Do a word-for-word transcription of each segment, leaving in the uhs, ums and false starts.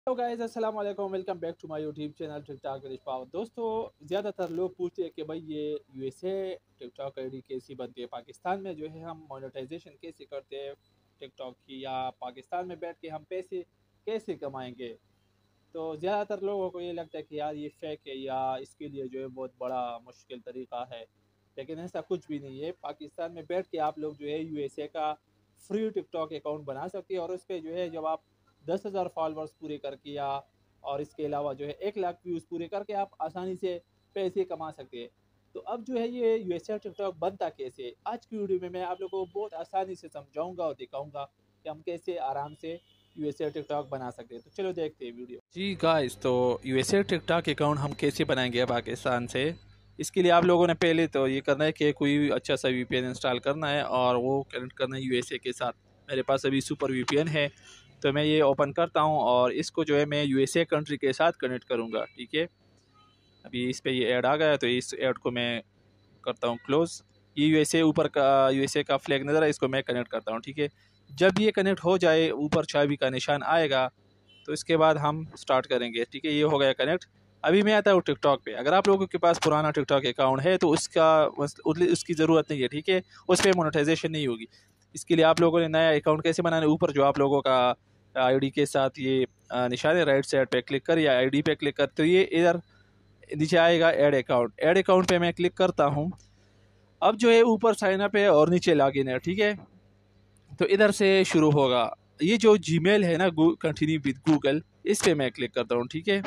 Hello guys, अस्सलाम वालेकुम। Welcome back to my YouTube channel TikTok with power. दोस्तों, ज़्यादातर लोग पूछते हैं कि भाई ये यूएसए टिकटॉक आईडी कैसी बनती है, पाकिस्तान में जो है हम मोनेटाइजेशन कैसे करते हैं टिकटॉक की, या पाकिस्तान में बैठ के हम पैसे कैसे कमाएंगे। तो ज़्यादातर लोगों को ये लगता है कि यार ये फेक है, या इसके लिए जो है बहुत बड़ा मुश्किल तरीका है। लेकिन ऐसा कुछ भी नहीं है। पाकिस्तान में बैठ के आप लोग जो है यूएसए का फ्री टिकटॉक अकाउंट बना सकते हैं, और उस पर जो है जब आप दस हज़ार फॉलोअर्स पूरे करके, या और इसके अलावा जो है एक लाख व्यूज़ पूरे करके आप आसानी से पैसे कमा सकते हैं। तो अब जो है ये यूएसए टिकटॉक बनता कैसे है, आज की वीडियो में मैं आप लोगों को बहुत आसानी से समझाऊंगा और दिखाऊंगा कि हम कैसे आराम से यूएसए टिकटॉक बना सकते हैं। तो चलो देखते हैं वीडियो। जी गाइस, तो यूएसए टिकटॉक अकाउंट हम कैसे बनाएंगे पाकिस्तान से। इसके लिए आप लोगों ने पहले तो ये करना है कि कोई अच्छा सा वीपीएन इंस्टॉल करना है और वो कनेक्ट करना है यूएसए के साथ। मेरे पास अभी सुपर वीपीएन है, तो मैं ये ओपन करता हूँ और इसको जो है मैं यूएसए कंट्री के साथ कनेक्ट करूँगा। ठीक है, अभी इस पे ये ऐड आ गया, तो इस ऐड को मैं करता हूँ क्लोज। ये यूएसए ऊपर का यूएसए का फ्लैग नज़र है, इसको मैं कनेक्ट करता हूँ। ठीक है, जब ये कनेक्ट हो जाए, ऊपर चाबी का निशान आएगा, तो इसके बाद हम स्टार्ट करेंगे। ठीक है, ये हो गया कनेक्ट। अभी मैं आता हूँ टिकटॉक पे। अगर आप लोगों के पास पुराना टिकटॉक अकाउंट है तो उसका उसकी ज़रूरत नहीं है। ठीक है, उस पर मोनेटाइजेशन नहीं होगी। इसके लिए आप लोगों ने नया अकाउंट कैसे बनाना है, ऊपर जो आप लोगों का आईडी के साथ ये निशान है, राइट साइड पे क्लिक कर या आईडी पे क्लिक कर, तो ये इधर नीचे आएगा ऐड अकाउंट। ऐड अकाउंट पे मैं क्लिक करता हूँ। अब जो है ऊपर साइन अप है और नीचे लॉगिन है। ठीक है, तो इधर से शुरू होगा। ये जो जीमेल है ना, कंटिन्यू विद गूगल, इस पे मैं क्लिक करता हूँ। ठीक है,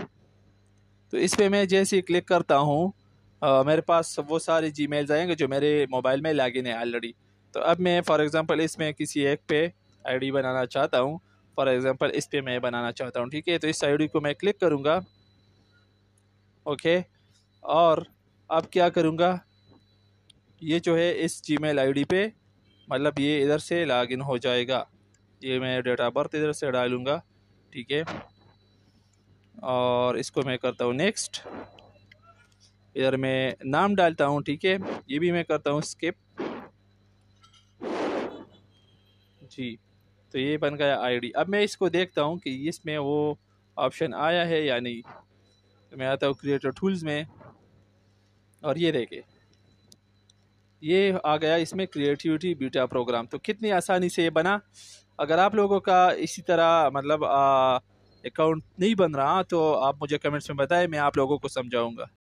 तो इस पे मैं जैसे ही क्लिक करता हूँ, मेरे पास वो सारे जीमेल्स आएंगे जो मेरे मोबाइल में लॉगिन है ऑलरेडी। तो अब मैं फॉर एग्जांपल इसमें किसी एक पे आईडी बनाना चाहता हूँ। फॉर एग्जांपल इस पे मैं बनाना चाहता हूँ। ठीक है, तो इस आईडी को मैं क्लिक करूँगा। ओके, और अब क्या करूँगा, ये जो है इस जीमेल आईडी पे, मतलब ये इधर से लॉगिन हो जाएगा। ये मैं डेट ऑफ बर्थ इधर से डालूँगा। ठीक है, और इसको मैं करता हूँ नेक्स्ट। इधर मैं नाम डालता हूँ। ठीक है, ये भी मैं करता हूँ स्किप। जी, तो ये बन गया आईडी। अब मैं इसको देखता हूँ कि इसमें वो ऑप्शन आया है या नहीं। तो मैं आता हूँ क्रिएटर टूल्स में, और ये देखे ये आ गया इसमें क्रिएटिविटी बीटा प्रोग्राम। तो कितनी आसानी से ये बना। अगर आप लोगों का इसी तरह मतलब अकाउंट नहीं बन रहा तो आप मुझे कमेंट्स में बताएं, मैं आप लोगों को समझाऊंगा।